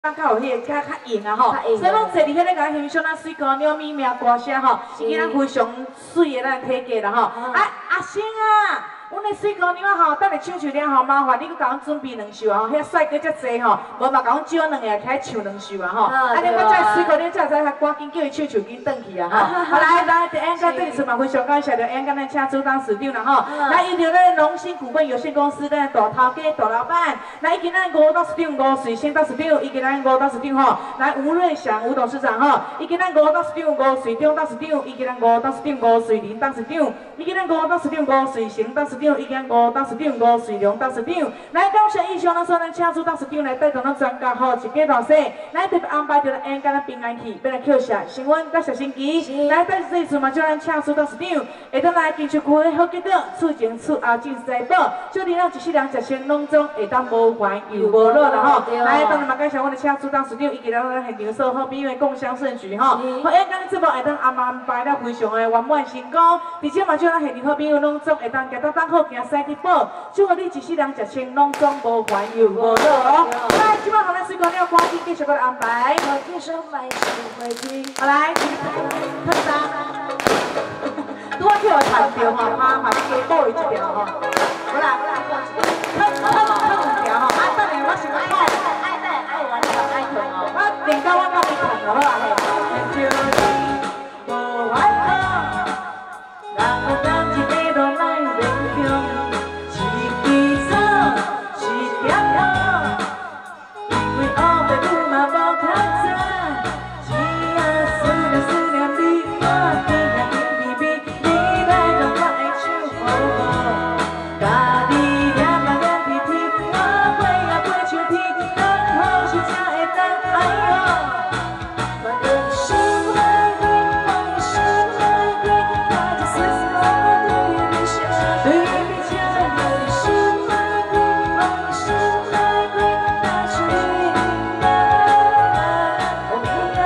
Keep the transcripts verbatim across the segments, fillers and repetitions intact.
较较有迄个较较硬啊吼，所以讲坐伫迄个甲欣赏咱水姑娘美妙歌声吼，伊囡仔非常水的咱体格啦吼。啊阿星啊，阮的水姑娘啊吼，等下唱唱了后，麻烦你搁甲阮准备两首啊吼，遐帅哥遮济吼，无嘛甲阮招两个起来唱两首啊吼。啊，你我这水姑娘才知赶紧叫伊唱唱紧转去啊吼。好来来，第一个这一次嘛非常感谢着演干咱请主当市长啦吼，来由着咱龙兴股份有限公司咱大头家大老板，来以及咱五董事长吴水仙董事长，以及咱五董事长吼，来吴瑞祥吴董事长吼，以及咱五董事长吴水中董事长，以及咱五董事长吴水林董事长，以及咱五董事长吴水成董事长，以及咱五董事长吴水良董事长，来感谢以上咱所咱请主董事长来带动咱专家吼一家大细，来特别安排着咱演干咱平安去，要来扣下新闻甲小心机，来但是这一次嘛，就咱请主董事长会当来金曲区的好结果，厝前厝后尽财宝，就连咱一世人食穿拢总会当无烦又无恼啦吼。来，当然嘛感谢阮的请主董事长以及咱现场所有好朋友的共襄盛举吼。好，演干节目会当安安排了非常的圆满成功，而且嘛，就咱现场好朋友拢总会当行得当好行赛去宝，祝福你一世人食穿拢总无烦又无恼哦。来，即摆互咱水姑娘赶紧继续过来安排。好，继续买回去。好来，看啥？拄仔叫我弹着吼，麻烦你加补伊一条吼。好啦，好啦，看看看两条吼，啊，等下我想要爱爱爱爱玩就爱疼哦，我练到我到你疼就好啦嘿。就你无爱好，人有感一个都来勉强，是基础是点好，因为后壁你嘛无读册，只要思念思念你我甜呀甜蜜蜜，你来让我爱唱好无？家己念嘛念鼻涕，我飞呀飞像天，等好时才会当爱哦。我的心来归，我的心来归，我的思思我对你想，对你讲。我的心来归，我的心来归，那是你的，我平安。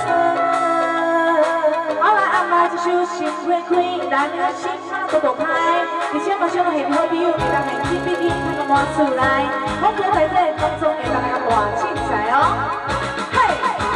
好来安排这首《心花开》，咱的心花朵朵开，而且马上就很好朋友，会当很紧密紧看个满厝内，我哥在这当中会当来个大精彩哦。嘿，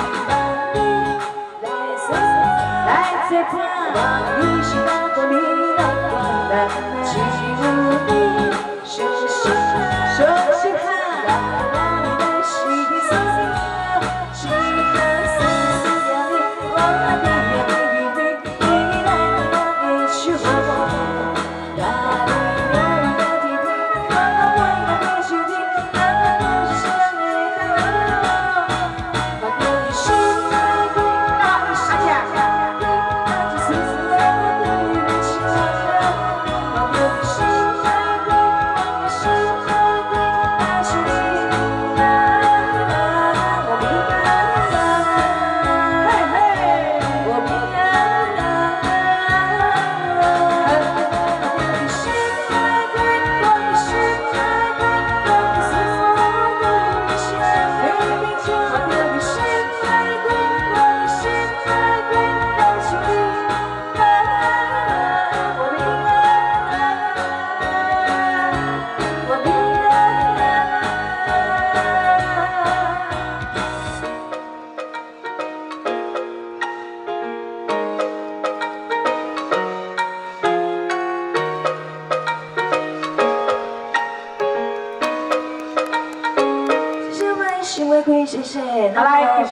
来接听，你是哪个你来管的？只有你熟悉他，熟悉他，我的心思思，是他思思念你，我的甜蜜蜜，你来让我爱上我。家里有人的弟弟，我为了你兄弟，俺们都是相爱的人。我对你心来归，我的心来归，那就思思我对你想。我对你心来归，我的心来归，那是你的，我平安。嘿嘿，我平安。谢谢，谢谢，好来。